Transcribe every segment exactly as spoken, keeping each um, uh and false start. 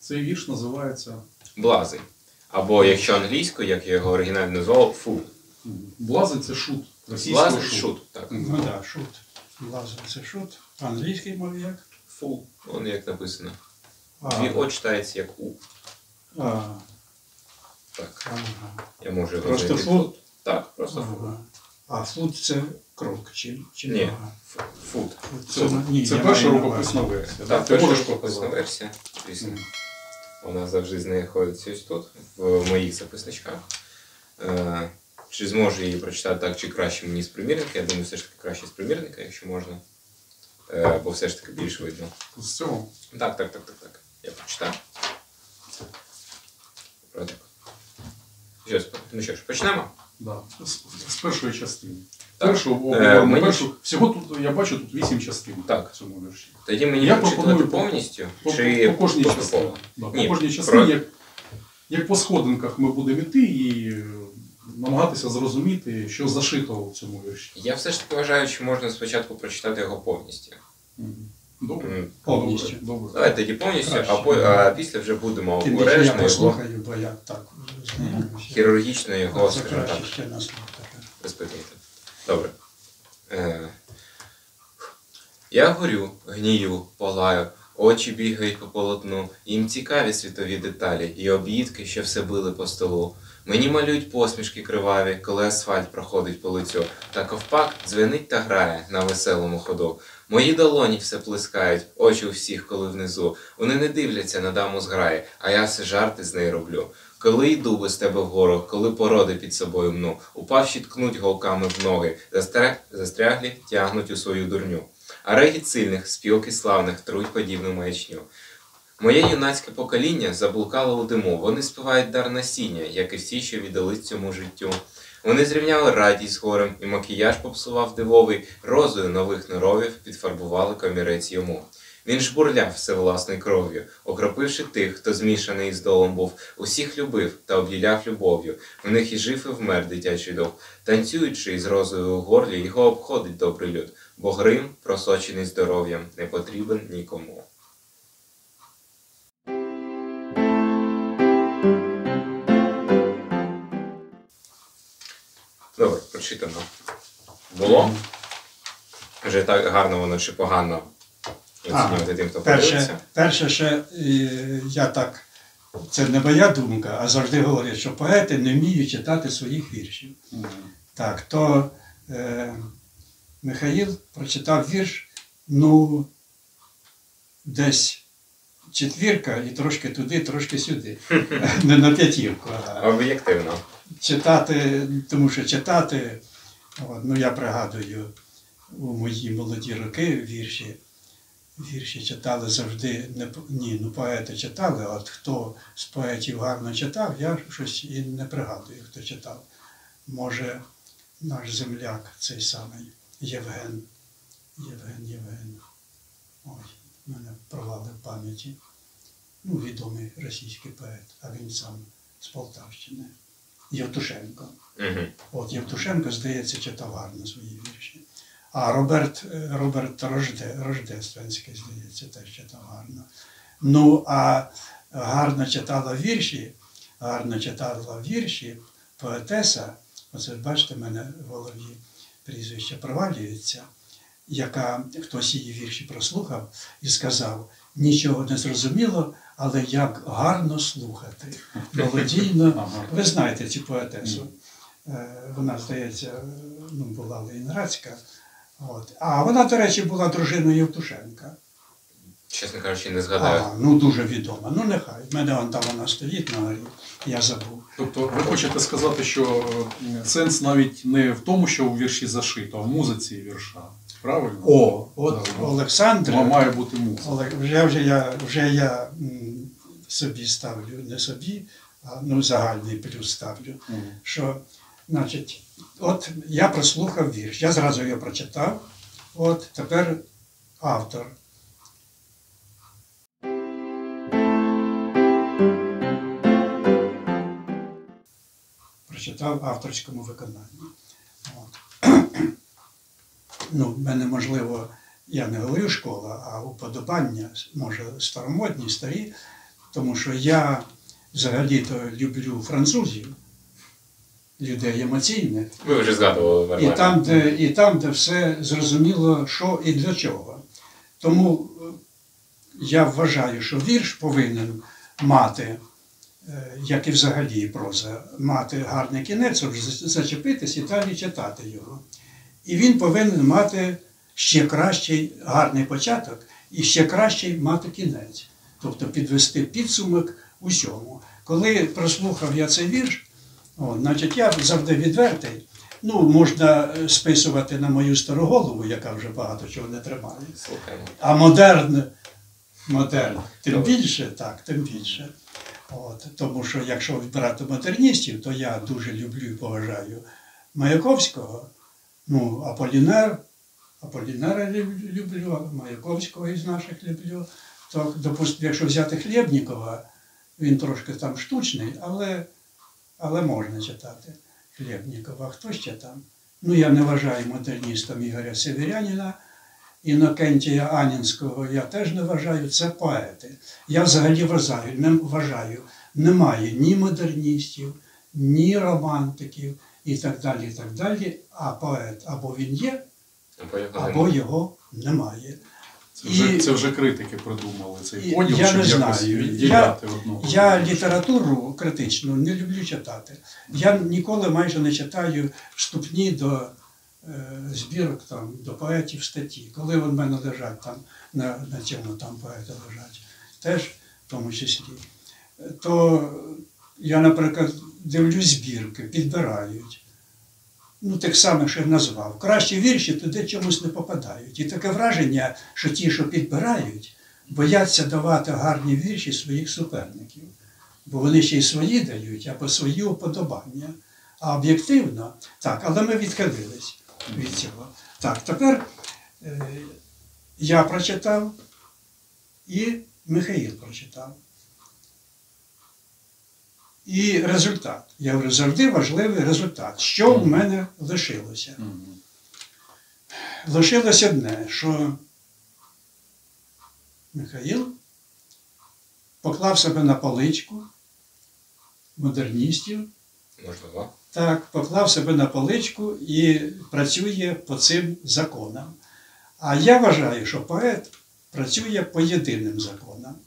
Цей вірш називається Блазень. Або, якщо англійською, як я його оригінально назвав, фул. Блазень – це шут. Блазень – шут. Так. Ну так, да, шут. Блазень – це шут. По англійській мові як? Фул. Воно як написано. А, Дві О читається як У. а, Так. ага. Я можу його Просто знайти. фут? Так, просто фут. Ага. А фут – це крок чи, чи Ні, нога? ф- фут. Фут Це, ні, це я перша маю на рукописна увазі. версія. Так, Ти перша можеш рукописна показати? версія, звісно. Мгм. Вона завжди знаходиться ось тут, в моїх записничках. Е, Чи зможу її прочитати так, чи краще мені з примірника? Я думаю, все ж таки краще з примірника, якщо можна. Е, Бо все ж таки більш видно. З цього? Так, так, так, так, так. Я прочитаю. Отак. Що ж, Ну що ж, почнемо? Да. З, з першої частини. Так. Першу, о, Е, о, мені першу, всього тут, я бачу, тут вісім частин Так. в цьому вірші. Тоді мені Я прочитати пропоную по- повністю, По, чи по кожній поступово? частині. Да, по Ні, кожній частині, про- як, як по сходинках ми будемо йти і е, намагатися зрозуміти, що зашито в цьому вірші. Я все ж таки вважаю, що можна спочатку прочитати його повністю. Мгм. Добре? М, Повністю. Добре. Добре. Давайте тоді повністю, а, Краще. по, а після вже будемо Тим більше я обережно його, послухаю, бо я так знайомився. хірургічно його, Це скажімо краще так, ще на слух таке. розпитувати. Добре. Е, Я горю, гнію, палаю, очі бігають по полотну, їм цікаві світові деталі і об'їдки, що все били по столу. Мені малюють посмішки криваві, коли асфальт проходить по лицю, та ковпак дзвенить та грає на веселому ходу. Мої долоні все плескають, очі у всіх, коли внизу. Вони не дивляться на даму з граї, а я все жарти з неї роблю. Коли йду без тебе вгору, коли породи під собою мну, упавші ткнуть голками в ноги, застряг... застряглі тягнуть у свою дурню. А регіт сильних, спілки славних труть подібну маячню. Моє юнацьке покоління заблукало у диму, вони співають дар насіння, як і всі, що віддали цьому життю. Вони зрівняли радість з горем, і макіяж попсував дивовий, розою нових норовів підфарбували комірець йому. Він жбурляв все власною кров'ю, окропивши тих, хто змішаний із долом був, усіх любив та обділяв любов'ю, в них і жив, і вмер дитячий дух. Танцюючи із розою у горлі, його обходить добрий люд, бо грим, просочений здоров'ям, не потрібен нікому. Добре, прочитано. Було? Вже так гарно воно чи погано оцінювати тим, хто Перше, подивиться? перше ще е, я так, це не моя думка, а завжди говорять, що поети не вміють читати своїх віршів. Мгм. Так, то е, Михаїл прочитав вірш, ну, десь четвірка і трошки туди, трошки сюди. Не на п'ятірку, а Об'єктивно. читати, тому що читати, от, ну я пригадую, у мої молоді роки вірші, вірші читали завжди, не, по- ні, ну поети читали, а от хто з поетів гарно читав, я щось і не пригадую, хто читав. Може, наш земляк, цей самий Євген, Євген, Євген, ой, в мене провали в пам'яті, ну, відомий російський поет, а він сам з Полтавщини, Євтушенко. Угу. От Євтушенко, здається, читав гарно свої вірші. А Роберт, е, Роберт Рожде, Рождественський, здається, теж читав гарно. Ну, а гарно читала вірші, гарно читала вірші поетеса, оце бачите, в мене в голові прізвище провалюється, яка хтось її вірші прослухав і сказав, нічого не зрозуміло, але як гарно слухати. Мелодійно. Ага. Ви знаєте цю поетесу. Е, Вона, здається, ну, була Ленінградська. От. А вона, до речі, була дружиною Євтушенка. Чесно кажучи, не згадаю. А, ну, дуже відома. Ну, нехай. В мене вон там вона стоїть на горі. Я забув. Тобто ви хочете сказати, що е, сенс навіть не в тому, що у вірші зашито, а в музиці вірша. Правильно? О, от Да, Олександр. Ма- Має бути музика. Олег, вже, вже я, вже я м, собі ставлю, не собі, а ну, загальний плюс ставлю. Мгм. Що, значить, от я прослухав вірш, я зразу його прочитав, от тепер автор. Прочитав в авторському виконанні. От. Ну, в мене, можливо, я не говорю школа, а уподобання, може, старомодні, старі, Тому що я взагалі-то люблю французів, людей емоційних. Ви вже згадували І Верлена. там, де, і там, де все зрозуміло, що і для чого. Тому е, я вважаю, що вірш повинен мати, е, як і взагалі проза, мати гарний кінець, щоб за- зачепитись і далі читати його. І він повинен мати ще кращий гарний початок і ще кращий мати кінець. Тобто підвести підсумок усьому. Коли прослухав я цей вірш, о, значить, я завжди відвертий. Ну, можна списувати на мою стару голову, яка вже багато чого не тримає. Слухаємо. А модерн, модерн, тим більше, так, тим більше. От, тому що якщо брати модерністів, то я дуже люблю і поважаю Маяковського, ну, Аполінер, Аполінера лю- люблю, Маяковського із наших люблю. То, допустимо, якщо взяти Хлєбнікова, він трошки там штучний, але, але можна читати Хлєбнікова. Хто ще там? Ну, я не вважаю модерністом Ігоря Северянина, Інокентія Анінського я теж не вважаю, це поети. Я взагалі вважаю, не вважаю, немає ні модерністів, ні романтиків і так далі, і так далі. А поет або він є, Або його або немає. його немає. Це вже, І- це вже критики придумали цей і поділ, я щоб не якось знаю. відділяти одного. Я літературу критичну не люблю читати. Я ніколи майже не читаю вступні до е, збірок, там, до поетів статті. Коли вони в мене лежать там, на, на цьому там поети лежать, теж в тому числі, то я, наприклад, дивлюсь збірки, підбирають. Ну, тих самих, що я назвав. Кращі вірші туди чомусь не попадають. І таке враження, що ті, що підбирають, бояться давати гарні вірші своїх суперників. Бо вони ще й свої дають, або свої уподобання. А об'єктивно, так, але ми відхилились від цього. Так, тепер е, я прочитав і Михаїл прочитав. І результат. Я говорю, завжди важливий результат. Що в мене лишилося? Мгм. Лишилось одне, що Михаїл поклав себе на поличку модерністів, Можливо. так, поклав себе на поличку і працює по цим законам. А я вважаю, що поет працює по єдиним законам.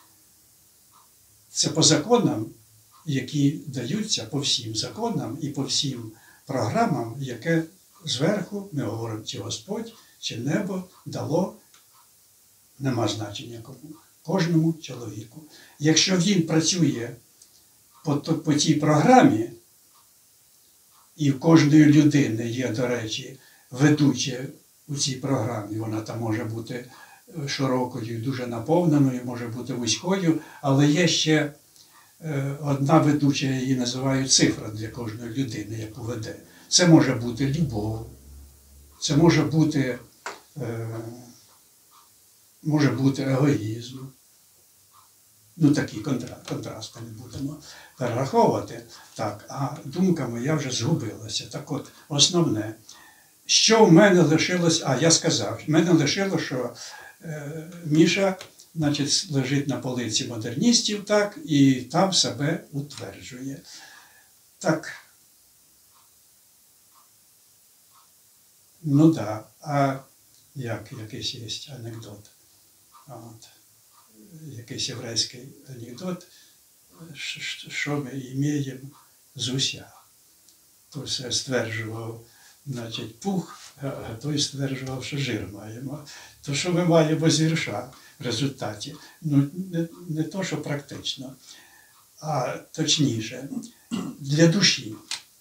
Це по законам, які даються по всім законам і по всім програмам, яке зверху, ми говоримо, чи Господь, чи небо дало, нема значення кому, кожному чоловіку. Якщо він працює по, то- по тій програмі, і в кожної людини є, до речі, ведуче у цій програмі, вона там може бути широкою, дуже наповненою, може бути вузькою, але є ще е, одна ведуча, я її називаю цифра для кожної людини, яку веде. Це може бути любов, це може бути, е, може бути егоїзм. Ну, такі контра- контрасти не будемо перераховувати. Так, а думка моя вже згубилася. Так от, основне, що в мене лишилось, а я сказав, в мене лишило, що е, Міша, значить, лежить на полиці модерністів, так, і там себе утверджує. Так. Ну так, да. А як якийсь є анекдот? От. Якийсь єврейський анекдот, що- що- що ми маємо з уся. То все стверджував, значить, пух, а той стверджував, що жир маємо. То що ми маємо з вірша в результаті? Ну, не, не то, що практично, а точніше, для душі.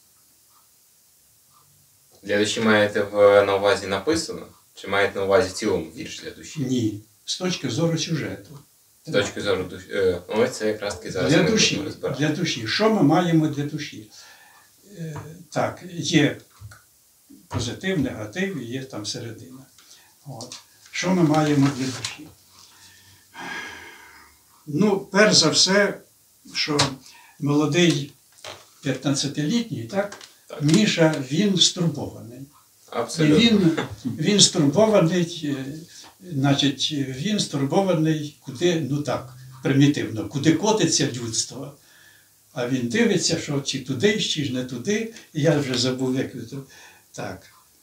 Для душі маєте в- на увазі написано? Чи маєте на увазі в цілому вірш для душі? Ні, з точки зору сюжету. З точки зору душі. Е, ось це якраз таки зараз Для ми душі, будемо розбирати. для душі. Що ми маємо для душі? Е, Так, є позитив, негатив, і є там середина. От. Що ми маємо для душі? Ну, перш за все, що молодий п'ятнадцятилітній, так, Так. Міша, він стурбований. І Абсолютно. він, він стурбований, е, значить, він стурбований, куди, ну так, примітивно, куди котиться людство. А він дивиться, що чи туди, чи ж не туди. І я вже забув, як це. Так.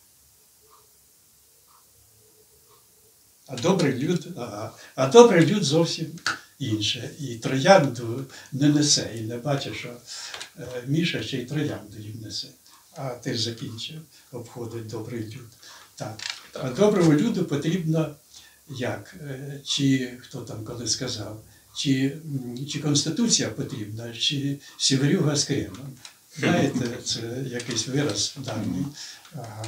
А добрий люд, ага. А добрий люд зовсім інше. І троянду не несе. І не бачить, що е, Міша ще й троянду їм несе. А ти ж закінчив, обходить добрий люд. Так. А доброму люду потрібно як? Е, Чи хто там коли сказав? Чи, м, чи Конституція потрібна, чи сіверюга з кремом. Знаєте, це якийсь вираз давній. Ага.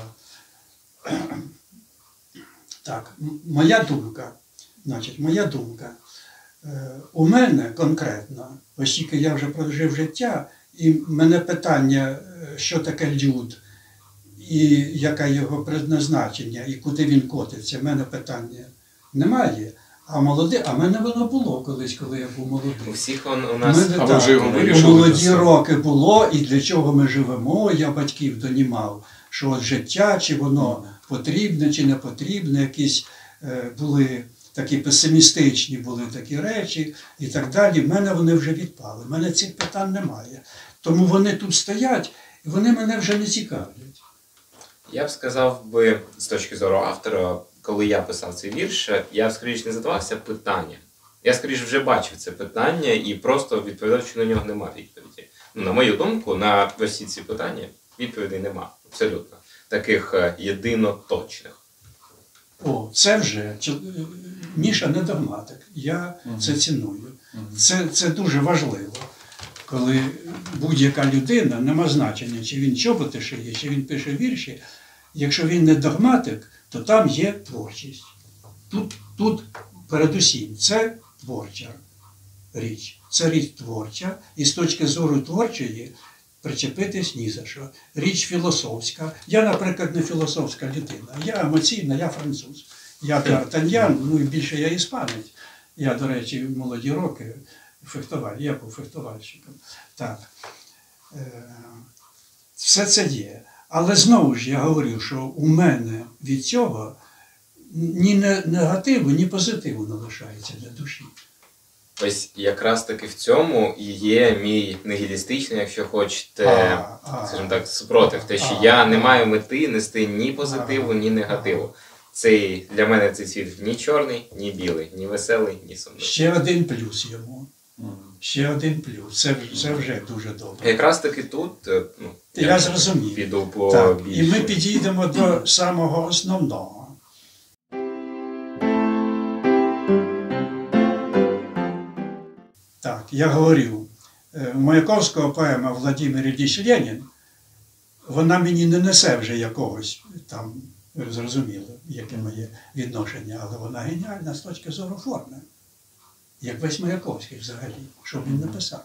Так, м- моя думка, значить, моя думка. Е, У мене конкретно, оскільки я вже прожив життя, і мене питання, е, що таке люд, і яке його предназначення, і куди він котиться, в мене питання немає. А молоде, а в мене воно було колись, коли я був молодий. У всіх он, у У нас мене А ви так, вже його у вирішили для молоді себе? роки було, і для чого ми живемо, я батьків донімав, що от життя, чи воно потрібне, чи не потрібне, якісь е, були такі песимістичні були такі речі і так далі. В мене вони вже відпали, в мене цих питань немає. Тому вони тут стоять, і вони мене вже не цікавлять. Я б сказав би, з точки зору автора, коли я писав цей вірш, я б скоріш не задавався питанням. Я скоріш вже бачив це питання і просто відповідав, що на нього немає відповіді. Ну, на мою думку, на всі ці питання відповідей нема. Абсолютно. Таких е, єдино точних. О, це вже чи- Міша не догматик. Я Мгм. це ціную. Мгм. Це, це дуже важливо, коли будь-яка людина, нема значення, чи він чоботи шиє, чи він пише вірші. Якщо він не догматик, то там є творчість. Тут, тут передусім, це творча річ. Це річ творча, і з точки зору творчої причепитись ні за що. Річ філософська. Я, наприклад, не філософська людина. Я емоційна, я француз. Я д'Артаньян, ну і більше я іспанець. Я, до речі, в молоді роки фехтувальник, я був фехтувальщиком. Так. Е, Все це є. Але знову ж я говорю, що у мене від цього ні не- негативу, ні позитиву не лишається для душі. Ось якраз таки в цьому і є мій нігілістичний, якщо хочете, А, а. скажімо так, супротив. Те, що А, я а. не маю мети нести ні позитиву, ні негативу. Цей, для мене цей світ ні чорний, ні білий, ні веселий, ні сумний. Ще один плюс йому. Мгм. Ще один плюс. Це, це вже дуже добре. Якраз таки тут, е, ну, Я зрозумів. піду по Так, більше. і ми підійдемо до самого основного. Так, я говорив, е, Маяковського поема «Владимир Ілліч Ленін», вона мені не несе вже якогось там, ви зрозуміли, яке моє відношення, але вона геніальна з точки зору форми. Як весь Маяковський взагалі, що він написав.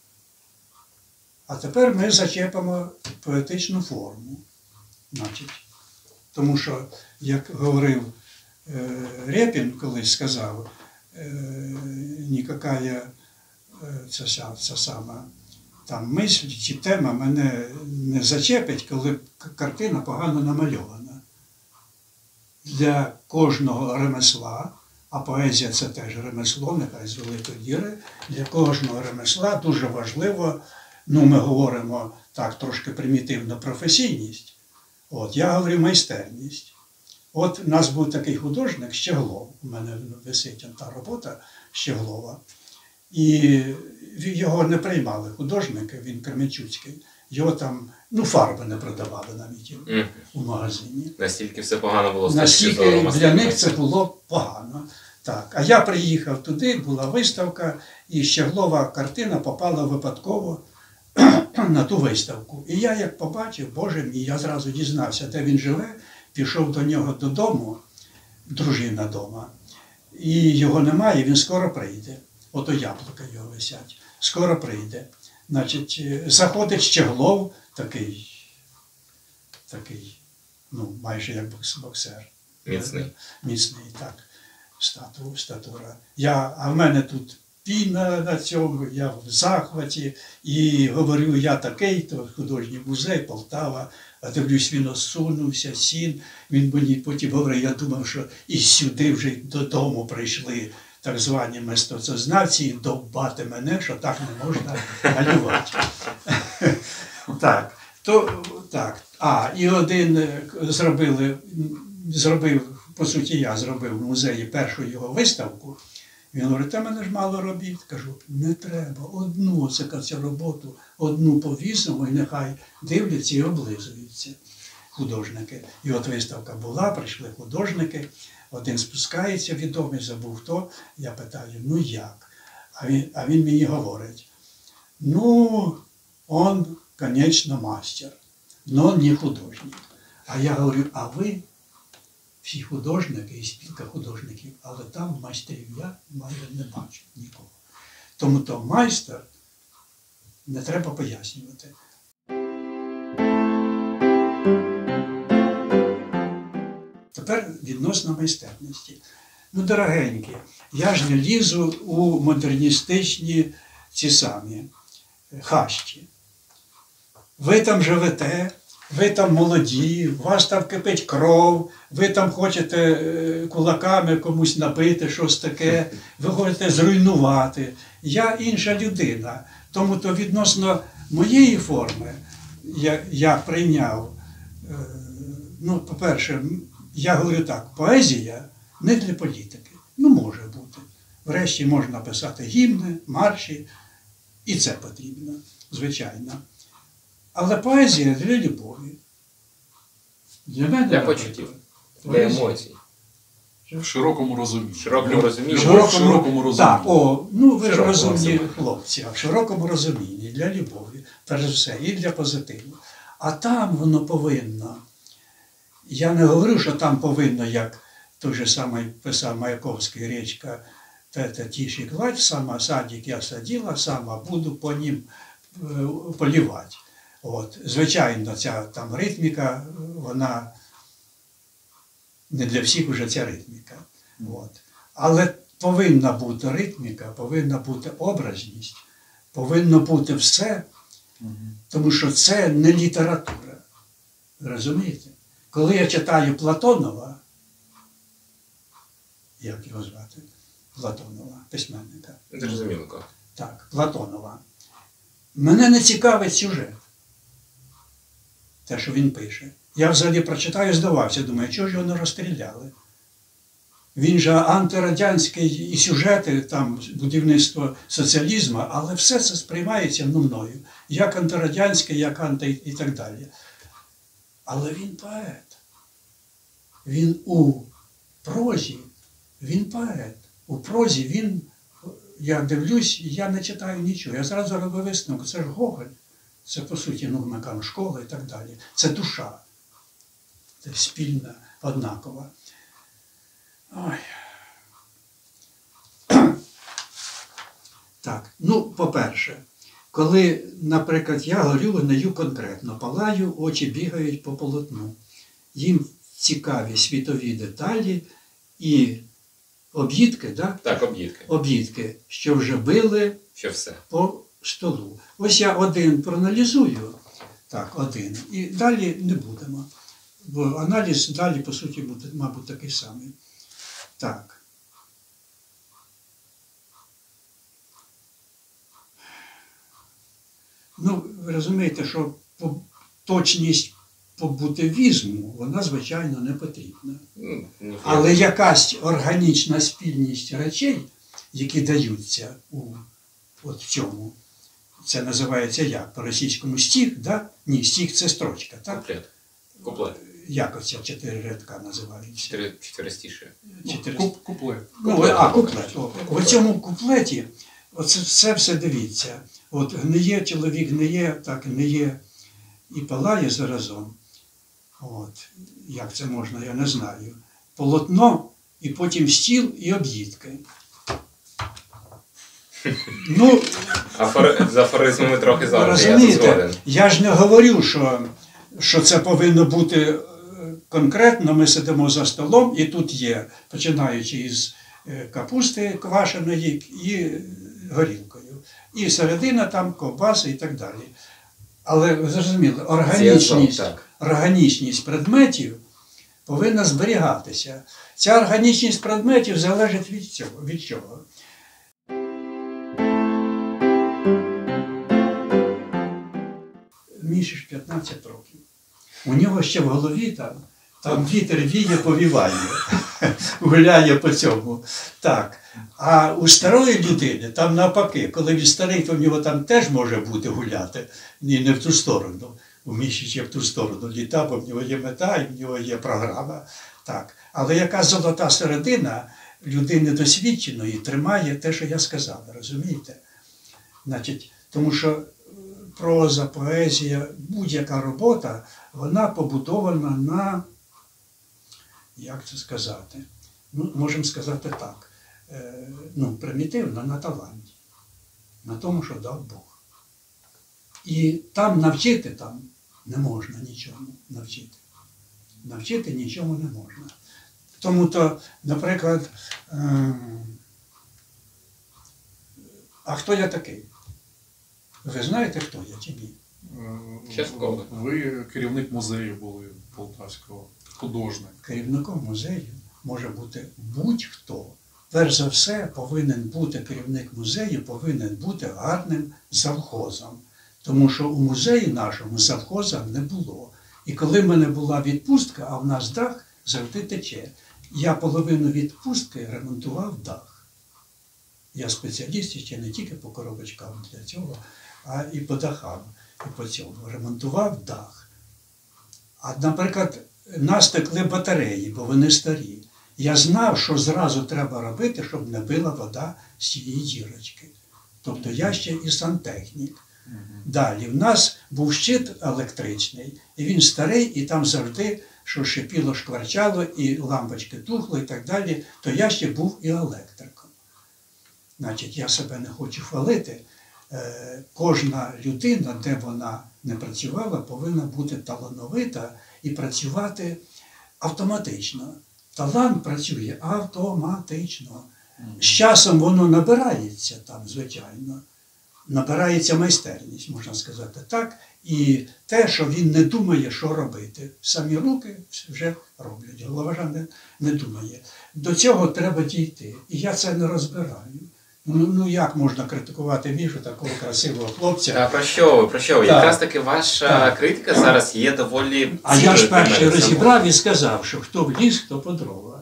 А тепер ми зачепимо поетичну форму. Значить, тому що, як говорив е, Рєпін колись сказав, е, нікакая е, ця, ся- ця сама там мисль чи тема мене не зачепить, коли к- картина погано намальована. Для кожного ремесла, а поезія це теж ремесло, нехай з великої діри, для кожного ремесла дуже важливо, ну ми говоримо так трошки примітивно, професійність. От, я говорю майстерність. От у нас був такий художник Щеглов, у мене висить та робота Щеглова. І його не приймали художники, він кременчуцький. Його там, ну, фарби не продавали навіть Мгм. у магазині. Настільки все погано було з точки Настільки зору для мистецтва. них це було погано. Так. А я приїхав туди, була виставка, і Щеглова картина попала випадково на ту виставку. І я як побачив, боже мій, я зразу дізнався, де він живе, пішов до нього додому, дружина вдома, і його немає, він скоро прийде. Ото яблука його висять. Скоро прийде. Значить, е, заходить Щеглов, такий, такий, ну, майже як бокс- боксер. Міцний. Міцний, так, стату, статура. Я, а в мене тут піна на цьому, я в захваті, і говорю, я такий, то художній музей, Полтава, а дивлюсь, він осунувся, сін. Він мені потім говорив, я думав, що і сюди вже й додому прийшли так звані мистецтвознавці і довбати мене, що так не можна малювати. Так, то, так. А, і один е, зробили, зробив, по суті, я зробив в музеї першу його виставку. Він говорить, та мене ж мало робіт. Кажу, не треба, одну це цю роботу, одну повісимо і нехай дивляться і облизуються художники. І от виставка була, прийшли художники, один спускається, відомий, забув хто. Я питаю, ну як? А він, а він мені говорить, ну, он, конечно, мастер, но не художник. А я говорю, а ви всі художники і спілка художників, але там майстрів я майже не бачу нікого. Тому то майстер не треба пояснювати. Тепер відносно майстерності. Ну, дорогенькі, я ж не лізу у модерністичні ці самі хащі. Ви там живете, ви там молоді, у вас там кипить кров, ви там хочете кулаками комусь набити, щось таке, ви хочете зруйнувати. Я інша людина, тому то відносно моєї форми я, я прийняв, ну, по-перше, я говорю так, поезія не для політики, ну, може бути. Врешті можна писати гімни, марші, і це потрібно, звичайно. Але поезія для любові. Для мене. Для почуттів, для емоцій. В широкому розумінні. В широкому розумінні. В широкому розумінні. Так, о, ну ви ж Широкому розумні розумінні. хлопці, а в широкому розумінні, для любові, перш за все, і для позитиву. А там воно повинно. Я не говорю, що там повинно, як той же самий писав Маяковський, річка «Тета тиші гладь, сама садик я садила, сама буду по ним е, полівати». От. Звичайно, ця там ритміка, вона не для всіх вже ця ритміка. От. Але повинна бути ритміка, повинна бути образність, повинно бути все, тому що це не література. Розумієте? Коли я читаю Платонова, як його звати? Платонова, письменника. Зрозуміло, як. Так, Платонова. Мене не цікавить сюжет. Те, що він пише. Я взагалі прочитаю, здавався, думаю, чого ж його не розстріляли? Він же антирадянський і сюжети, там, будівництво соціалізму, але все це сприймається мною, як антирадянське, як анти і так далі. Але він поет. Він у прозі, він поет. У прозі він, я дивлюсь, я не читаю нічого. Я зразу роблю висновок, це ж Гоголь. Це, по суті, ну, ми кажемо, школа і так далі. Це душа. Це спільна, однакова. Ой. Так, ну, по-перше, коли, наприклад, я горю, винаю конкретно, палаю, очі бігають по полотну. Їм цікаві світові деталі і об'їдки, да? Так, об'їдки. Об'їдки, що вже били Що все. по столу. Ось я один проаналізую, так, один, і далі не будемо. Бо аналіз далі, по суті, буде, мабуть, такий самий. Так. Ну, ви розумієте, що по- точність побутивізму, вона, звичайно, не потрібна. Ну, ні, Але якась органічна спільність речей, які даються у от цьому, це називається як? По-російському стих, да? Ні, стих – це строчка, так? Куплет. Куплет. Як оця чотири рядка називаються? Чотири, чотиристіше. Ну, Чотири- куп- Куплет. Ну, Куплет. а, куплет. О, в цьому куплеті оце все все дивіться. От гниє чоловік, гниє, так гниє і палає заразом. От. Як це можна, я не знаю. Полотно, і потім стіл і об'їдки. Ну, Афори... З афоризмами трохи завжди, я тут розумієте, згоден. я ж не говорю, що, що це повинно бути е, конкретно. Ми сидимо за столом, і тут є, починаючи із е, капусти квашеної і горілкою. І середина там, ковбаси і так далі. Але ви зрозуміли, органічність, Так. органічність предметів повинна зберігатися. Ця органічність предметів залежить від цього. Від чого? Міші ж п'ятнадцять років. У нього ще в голові там, там вітер віє, повіває, гуляє по цьому. Так. А у старої людини там навпаки, коли він старий, то в нього там теж може бути гуляти, ні, не в ту сторону. У Міші ще в ту сторону літа, бо в нього є мета і в нього є програма. Так. Але яка золота середина людини досвідченої тримає те, що я сказав, розумієте? Значить, тому що проза, поезія, будь-яка робота, вона побудована на, як це сказати, ну, можемо сказати так, е, ну, примітивно, на таланті, на тому, що дав Бог. І там навчити там не можна нічому навчити. Навчити нічому не можна. Тому то, наприклад, е, а хто я такий? Ви знаєте, хто я чи ні? Частково. Ви керівник музею були Полтавського, художник. Керівником музею може бути будь-хто. Перш за все, повинен бути керівник музею, повинен бути гарним завхозом. Тому що у музеї нашому завхоза не було. І коли в мене була відпустка, а в нас дах завжди тече, я половину відпустки ремонтував дах. Я спеціаліст ще не тільки по коробочкам для цього, а і по дахам, і по цьому. Ремонтував дах. А, наприклад, нас текли батареї, бо вони старі. Я знав, що зразу треба робити, щоб не била вода з цієї дірочки. Тобто я ще і сантехнік. Далі, в нас був щит електричний, і він старий, і там завжди, що шипіло, шкварчало, і лампочки тухли, і так далі, то я ще був і електриком. Значить, я себе не хочу хвалити. Е, кожна людина, де вона не працювала, повинна бути талановита і працювати автоматично. Талант працює автоматично. З часом воно набирається там, звичайно. Набирається майстерність, можна сказати так. І те, що він не думає, що робити. Самі руки вже роблять, голова ж не, не думає. До цього треба дійти. І я це не розбираю. Ну, ну як можна критикувати Мішу, такого красивого хлопця? А про що ви? Про що ви? Так. Якраз таки ваша Так. критика зараз є доволі А я цінною ж для мене перший самого. розібрав і сказав, що хто в ліс, хто по дрова.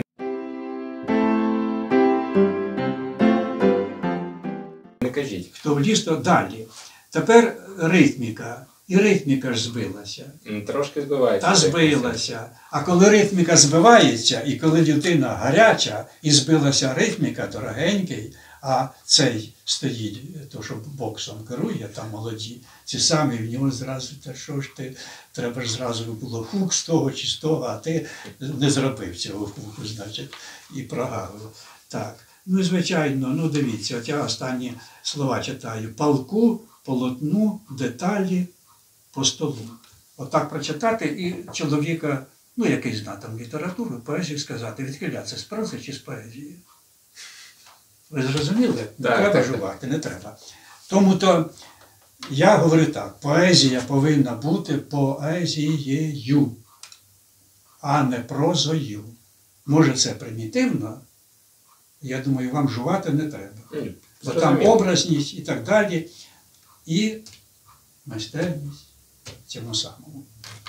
Не кажіть. Хто в ліс, то далі. Тепер ритміка. І ритміка ж збилася. М, Трошки збивається. Та збилася. А коли ритміка збивається, і коли людина гаряча, і збилася ритміка, дорогенький, а цей стоїть, то, що боксом керує, там молоді, ці самі, в нього зразу, та що ж ти, треба ж зразу було хук з того чи з того, а ти не зробив цього хуку, значить, і прогавив. Так. Ну, і звичайно, ну дивіться, от я останні слова читаю. Палку, полотну, деталі, по столу. Отак прочитати і чоловіка, ну який знає там літературу, поезію сказати, відхилятися з прози чи з поезії. Ви зрозуміли? Не Так, треба так, жувати, не треба. Тому то я говорю так, поезія повинна бути поезією, а не прозою. Може це примітивно, я думаю, вам жувати не треба. Ні, Бо там зрозуміло. образність і так далі, і майстерність в цьому самому.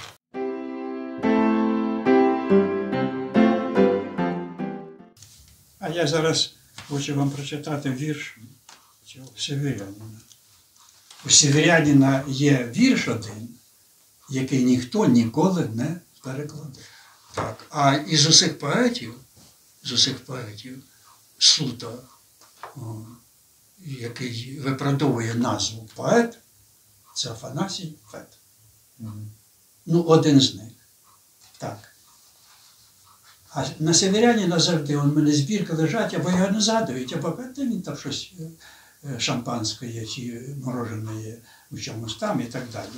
А я зараз хочу вам прочитати вірш цього Северянина. У Северянина є вірш один, який ніхто ніколи не перекладе. Так. А із усіх поетів, з усіх поетів, суто, о, який виправдовує назву поет, це Афанасій Фет. Ну, один з них. Так. А на Северянина завжди, он в мене збірки лежать, або його не згадують, або та він там щось е, шампанське чи морожене у чомусь там і так далі.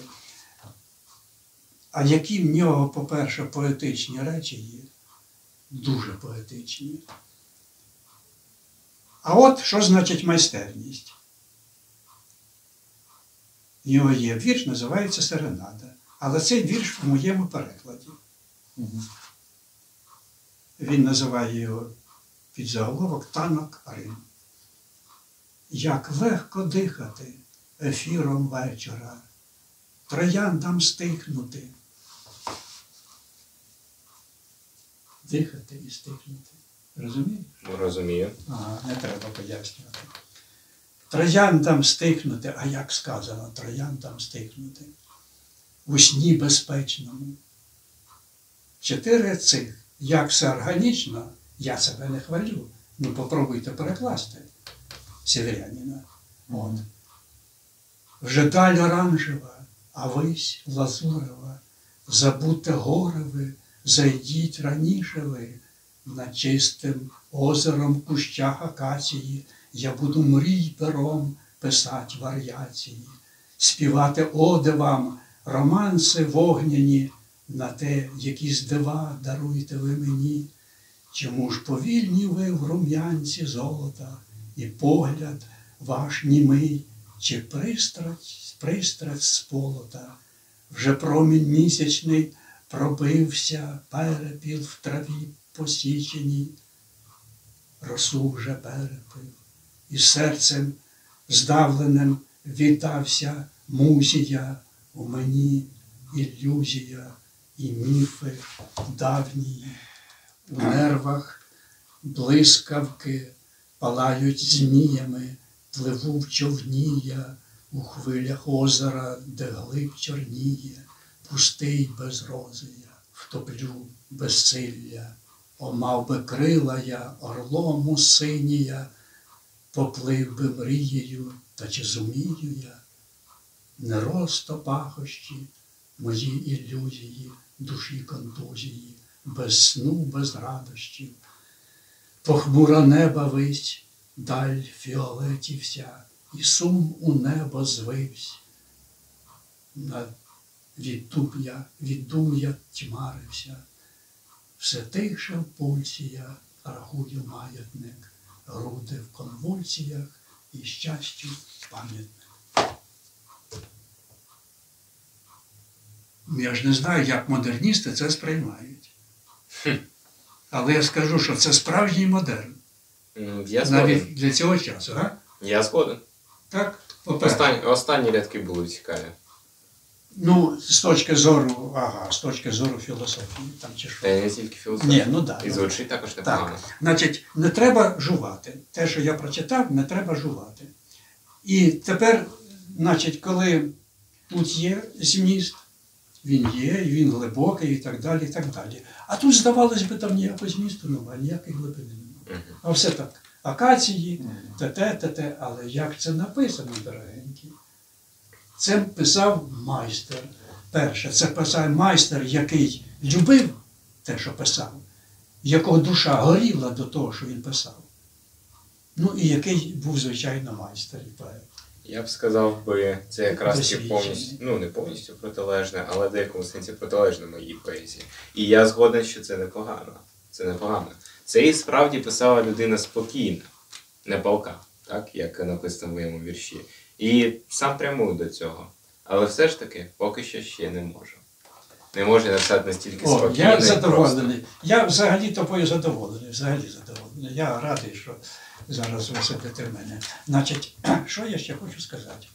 А які в нього, по-перше, поетичні речі є, дуже поетичні. А от що значить майстерність? В нього є вірш, називається «Серенада». Але цей вірш в моєму перекладі. Угу. він називає його під заголовок «Танок Рим». Як легко дихати ефіром вечора, трояндам стихнути. Дихати і стихнути. Розумієш? Розумію. Ага, не треба пояснювати. Трояндам стихнути, а як сказано, трояндам стихнути. У сні безпечному. Чотири цих. Як все органічно, я себе не хвалю. Ну, попробуйте перекласти сєвєрянина. От. Вже даль оранжева, а вись лазурова. Забудьте гори ви, зайдіть раніше ви. Над чистим озером кущах акації я буду мрій пером писать варіації, співати оди вам, романси вогняні, на те, які здива даруєте ви мені. Чому ж повільні ви в рум'янці золота, і погляд ваш німий, чи пристрасть, пристрасть з полота, вже промінь місячний пробився, перепіл в траві посіченій, росу вже перепив, і серцем здавленим вітався музія у мені, ілюзія і міфи давнії. У нервах блискавки палають зміями, пливу в човні я у хвилях озера, де глиб чорніє, пустий без рози я, втоплю безсилля. О, мав би крила я, орлом у синія, поплив би мрією, та чи зумію я? Не росто пахощі, мої ілюзії, душі контузії, без сну, без радощів. Похмура неба вись, даль фіолетівся, і сум у небо звивсь. Над віддум я, віддум я тьмарився. Все тише в пульсі я рахую маятник, груди в конвульсіях і щастю пам'ятник. Я ж не знаю, як модерністи це сприймають. Але я скажу, що це справжній модерн. Я згоден. Навіть для цього часу, а? Я згоден. Так? По-перше. Останні, останні рядки були цікаві. Ну, з точки зору, ага, з точки зору філософії, там чи що. Та й не тільки філософія. Ні, ну да. І ну, звучить також непогано. Так, значить, не треба жувати. Те, що я прочитав, не треба жувати. І тепер, значить, коли тут є зміст, він є, і він глибокий, і так далі, і так далі. А тут, здавалось би, там ніякого змісту немає, ніякої глибини немає. Мгм. А все так, акації, те-те, те-те, але як це написано, дорогенькі? Це писав майстер. Перше, це писав майстер, який любив те, що писав, якого душа горіла до того, що він писав. Ну і який був, звичайно, майстер і поет. Я б сказав би, це якраз таки Досвідчений. повністю, ну не повністю протилежне, але в деякому сенсі протилежне моїй поезії. І я згоден, що це непогано. Це непогано. Це і справді писала людина спокійна, не палка, так, як написано в моєму вірші. І сам прямую до цього. Але все ж таки, поки що ще не можу. Не можу написати настільки О, спокійно. я і задоволений. Я взагалі тобою задоволений, взагалі задоволений. Я радий, що зараз ви сидите в мене. Значить, що я ще хочу сказати?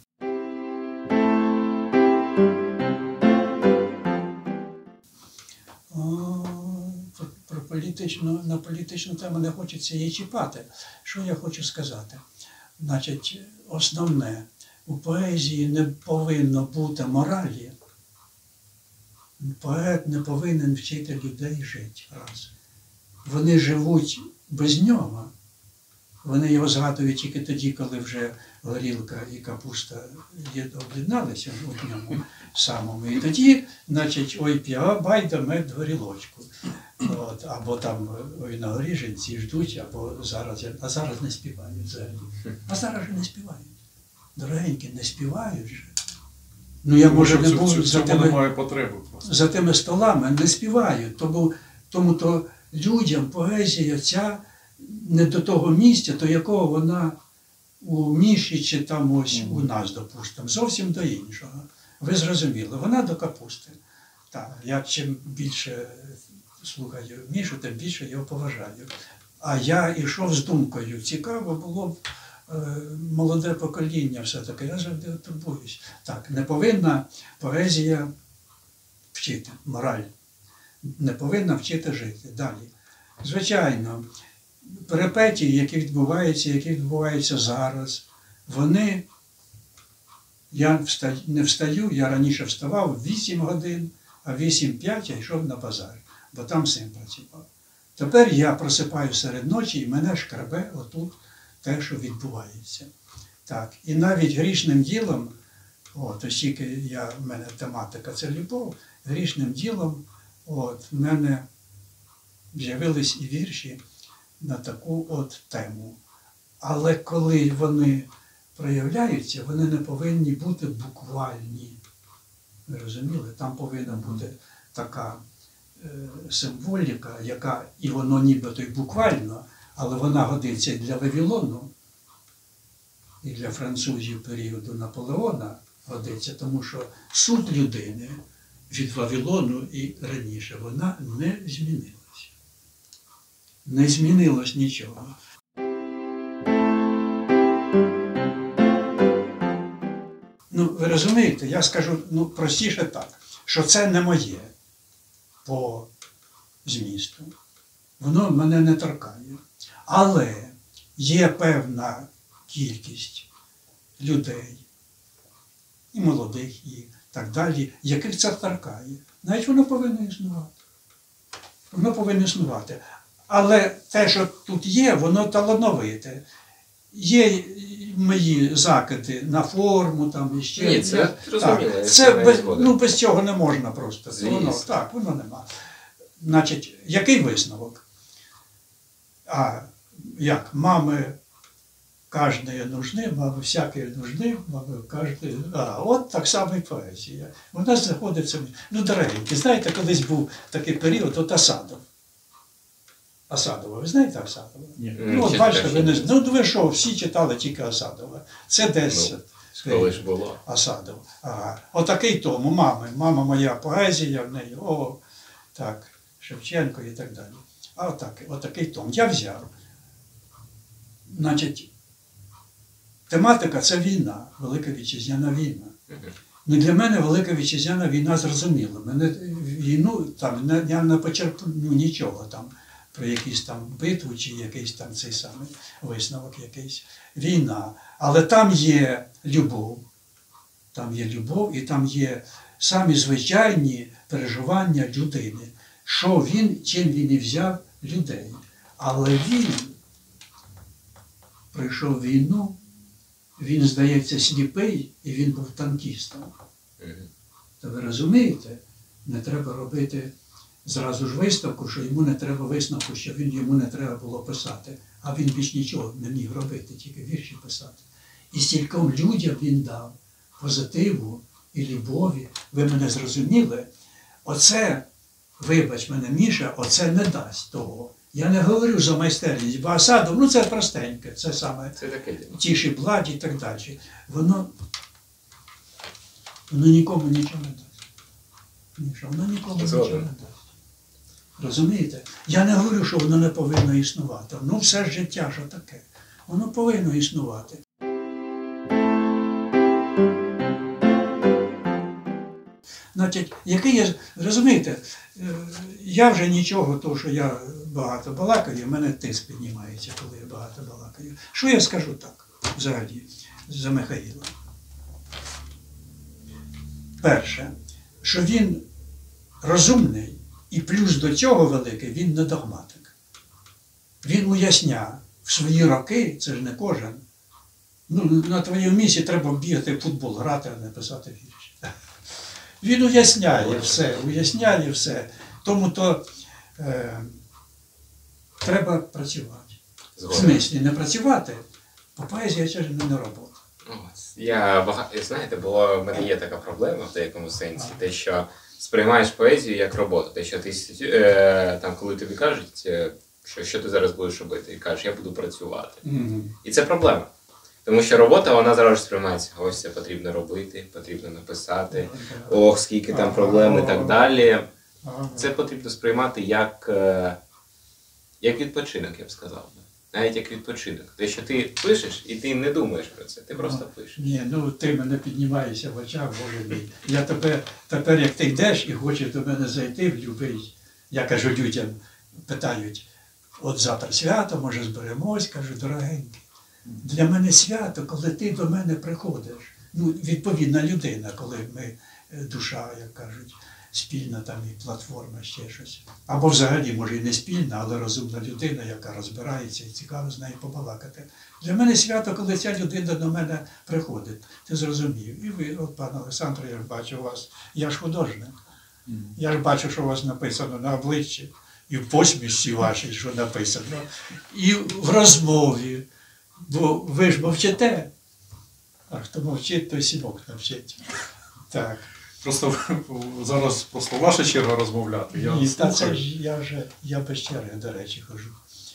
О, про- про політичну, на політичну тему не хочеться її чіпати. Що я хочу сказати? Значить, основне, у поезії не повинно бути моралі. Поет не повинен вчити людей жити. Раз. Вони живуть без нього. Вони його згадують тільки тоді, коли вже горілка і капуста є- об'єдналися у ньому самому. І тоді, значить, ой, п'я, байда мед горілочку. От, або там ой, на горі жінці ждуть, або зараз, а зараз не співають взагалі. А зараз же не співають. Дорогенькі, не співають же. Ну я, Тому може, що не в був цьому за тими немає потреби просто. за тими столами не співають. Тому, тому то людям поезія ця не до того місця, до якого вона у Міші чи там ось у нас, допустимо, зовсім до іншого. Ви зрозуміли, вона до капусти. Так, я чим більше слухаю Мішу, тим більше його поважаю. А я йшов з думкою, цікаво було б е, молоде покоління все-таки, я завжди турбуюсь. Так, не повинна поезія вчити, мораль. Не повинна вчити жити. Далі. Звичайно, перипетії, які відбуваються, які відбуваються зараз, вони, я встаю, не встаю, я раніше вставав в вісім годин, а в вісім п'ять я йшов на базар, бо там син працював. Тепер я просипаю серед ночі і мене шкребе отут те, що відбувається. Так, і навіть грішним ділом, от, оскільки я, в мене тематика це любов, грішним ділом от, в мене з'явились і вірші на таку от тему. Але коли вони проявляються, вони не повинні бути буквальні. Ви розуміли? Там повинна бути така е, символіка, яка, і воно нібито й буквально, але вона годиться і для Вавилону, і для французів періоду Наполеона годиться, тому що суть людини від Вавилону і раніше, вона не змінилася. Не змінилось нічого. Ну, ви розумієте, я скажу ну, простіше так, що це не моє по змісту. Воно мене не торкає. Але є певна кількість людей, і молодих, і так далі, яких це торкає. Навіть воно повинно існувати. Воно повинно існувати. Але те, що тут є, воно талановите. Є мої закиди на форму, там і ще. Ні, це зрозуміло. Так, це без, ну, без цього не можна просто. Воно, Звісно. так, воно нема. Значить, який висновок? А як? Мами кожної нужни, мами всякої нужни, мами кожної... А, от так само і поезія. Вона знаходиться... Ну, дорогенькі, знаєте, колись був такий період, от Асадов. Асадова, ви знаєте Асадова? Ні. Ну, от Чи бачите, теж ви не ні. знаєте. Ну, ви що, всі читали тільки Асадова. Це десь... Ну, коли ж було. Асадов. Ага. Отакий том, у мами. Мама моя поезія в неї, о, так, Шевченко і так далі. А отак, отакий том. Я взяв. Значить, тематика – це війна, Велика Вітчизняна війна. Ну, для мене Велика Вітчизняна війна зрозуміла. Мене війну там не- я не почерпну нічого там про якісь там битву чи якийсь там цей самий висновок якийсь. Війна. Але там є любов. Там є любов і там є самі звичайні переживання людини. Що він, чим він і взяв людей. Але він пройшов війну, він, здається, сліпий, і він був танкістом. Мгм. То ви розумієте, не треба робити зразу ж виставку, що йому не треба висновку, що він, йому не треба було писати. А він більш нічого не міг робити, тільки вірші писати. І стільком людям він дав позитиву і любові. Ви мене зрозуміли? Оце, вибач мене, Міша, оце не дасть того. Я не говорю за майстерність, бо Асадов, ну це простеньке, це саме Це таке діло. тіші бладі і так далі. Воно, воно нікому нічого не дасть. Міша, воно нікому Згоден. нічого не дасть. Розумієте? Я не говорю, що воно не повинно існувати. Ну все ж життя, що таке. Воно повинно існувати. Значить, який я, розумієте, е, я вже нічого, того, що я багато балакаю, в мене тиск піднімається, коли я багато балакаю. Що я скажу так, взагалі, за Михаїла? Перше, що він розумний, і плюс до цього великий, він не догматик. Він уясняє в свої роки, це ж не кожен. Ну, на твоєму місці треба бігати в футбол, грати, а не писати вірші. Він уясняє все, уясняє все. Тому то е, треба працювати. В Згоден. смислі не працювати, бо поезія це ж не робота. Ось. Я багато, знаєте, було, в мене є така проблема в деякому сенсі, те, що сприймаєш поезію як роботу, те, що ти, е, там, коли тобі кажуть, е, що, що ти зараз будеш робити, і кажеш, я буду працювати. Угу. І це проблема. Тому що робота, вона зараз сприймається, ось це потрібно робити, потрібно написати, ох, скільки там проблем і так далі. Ага. Це потрібно сприймати як, е, як відпочинок, я б сказав. Навіть як відпочинок. Те, що ти пишеш, і ти не думаєш про це, ти просто пишеш. Ні, ну ти мене піднімаєшся в очах, Боже мій. Я тепер, тепер як ти йдеш і хочеш до мене зайти в любий, я кажу людям, питають, от завтра свято, може зберемось, кажу, дорогенький, для мене свято, коли ти до мене приходиш. Ну, відповідна людина, коли ми, душа, як кажуть, спільна там і платформа, ще щось. Або взагалі, може, і не спільна, але розумна людина, яка розбирається і цікаво з нею побалакати. Для мене свято, коли ця людина до мене приходить. Ти зрозумів. І ви, от, пане Олександре, я ж бачу у вас, я ж художник. Я ж бачу, що у вас написано на обличчі, і в посмішці вашій, що написано, і в розмові. Бо ви ж мовчите. А хто мовчить, той сімок навчить. Так. Просто зараз просто ваша черга розмовляти. Я І та це слухаю. ж я вже, я без черги, до речі, хожу.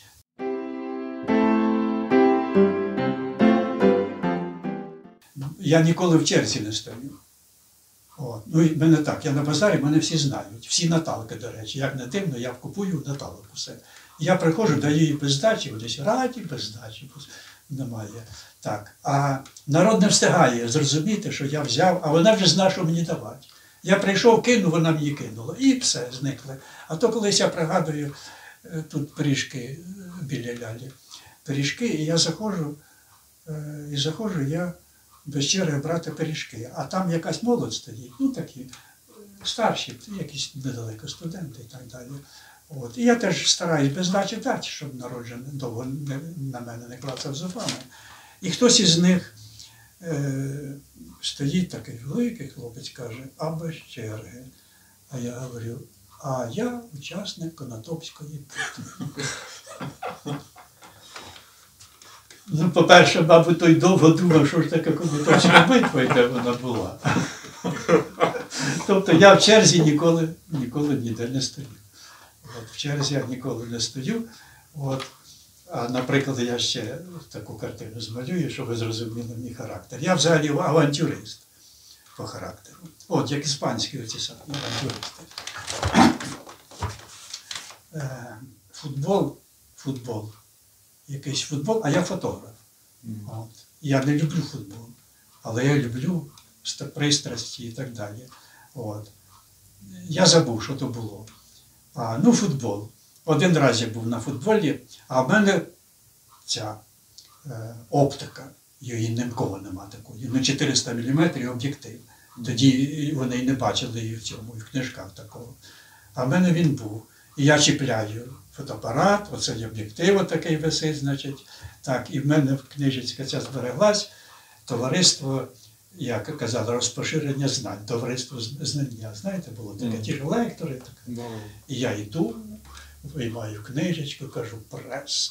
Я ніколи в черзі не стою. От. Ну і мене так, я на базарі, мене всі знають. Всі Наталки, до речі. Як не дивно, я купую Наталок усе. Я приходжу, даю їй без здачі, десь раді, без здачі. Немає. Так. А народ не встигає зрозуміти, що я взяв, а вона вже знає, що мені давати. Я прийшов, кинув, вона мені кинула. І все, зникли. А то колись я пригадую, тут пиріжки біля лялі, пиріжки, і я заходжу, і заходжу я без черги брати пиріжки. А там якась молодь стоїть, ну такі старші, якісь недалеко студенти і так далі. От. І я теж стараюсь без здачі дати, щоб народ же довго не, на мене не клацав зубами. І хтось із них е, стоїть такий великий хлопець, каже, а без черги. А я говорю, а я учасник Конотопської битви. Ну, по-перше, мабуть, той довго думав, що ж таке Конотопська битва, і де вона була. Тобто я в черзі ніколи, ніколи ніде не стою. От, в черзі я ніколи не стою. От. А, наприклад, я ще таку картину змалюю, щоб ви зрозуміли мій характер. Я взагалі авантюрист по характеру. От, як іспанські оці самі авантюристи. Е, футбол, футбол, якийсь футбол, а я фотограф. От. Я не люблю футбол, але я люблю пристрасті і так далі. От. Я забув, що то було. А, ну, футбол. Один раз я був на футболі, а в мене ця е, оптика, її ніколи нема такої, ну чотириста міліметрів об'єктив. Тоді вони й не бачили її в цьому, і в книжках такого. А в мене він був. І я чіпляю фотоапарат, оцей об'єктив отакий висить, значить. Так, і в мене в книжечка ця збереглась, товариство, як казали, розпоширення знань, товариство знання. Знаєте, було таке, ті ж лектори. Так. І я йду, виймаю книжечку, кажу, преса.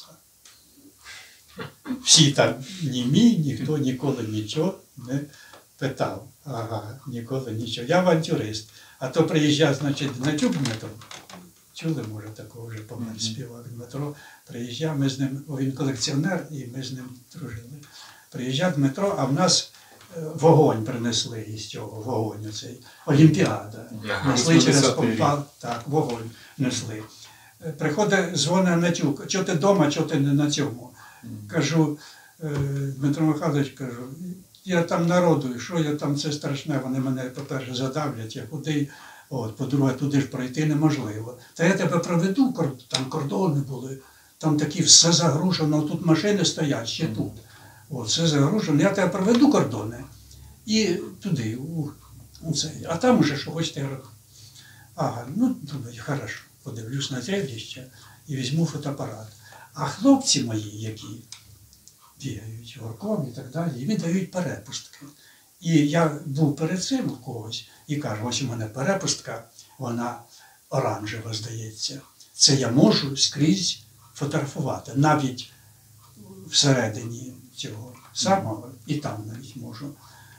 Всі там німі, ніхто ніколи нічого не питав. Ага, ніколи нічого. Я авантюрист. А то приїжджав, значить, Дмитрюк Дмитро. Чули, може, такого вже помер, співав Дмитро. Приїжджав, ми з ним, він колекціонер, і ми з ним дружили. Приїжджав Дмитро, а в нас вогонь принесли із цього, вогонь оцей, Олімпіада. Ага, несли через компал, так, вогонь несли. Приходить, дзвонить Гнатюк, чого ти вдома, чого ти не на цьому? Кажу, Дмитро Михайлович, кажу, я там народую, що я там, це страшне, вони мене, по-перше, задавлять, я куди, от, по-друге, туди ж пройти неможливо. Та я тебе проведу, там кордони були, там такі все загружено, тут машини стоять, ще тут. От, все загружено, я тебе проведу кордони і туди, у, у цей. А там уже що хочете робити. Ага, ну, думаю, хорошо, подивлюсь на зрелище і візьму фотоапарат. А хлопці мої, які бігають горком і так далі, їм дають перепустки. І я був перед цим у когось і кажу, ось у мене перепустка, вона оранжева, здається. Це я можу скрізь фотографувати, навіть всередині цього самого, і там навіть можу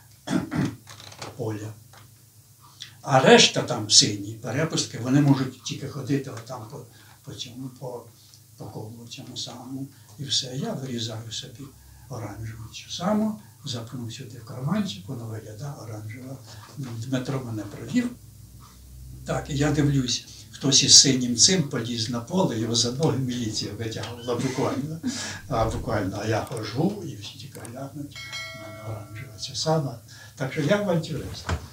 поля. А решта там сині перепустки, вони можуть тільки ходити отам по, по цьому, по, по колу цьому самому. І все, я вирізаю собі оранжеву цю саму, запнув сюди в карманчик, воно виглядає оранжево. Дмитро мене провів, Так, і я дивлюсь, хтось із синім цим поліз на поле, його за ноги міліція витягувала буквально. А буквально, а я хожу, і всі тільки глянуть, в мене оранжева ця сама. Так що я авантюрист.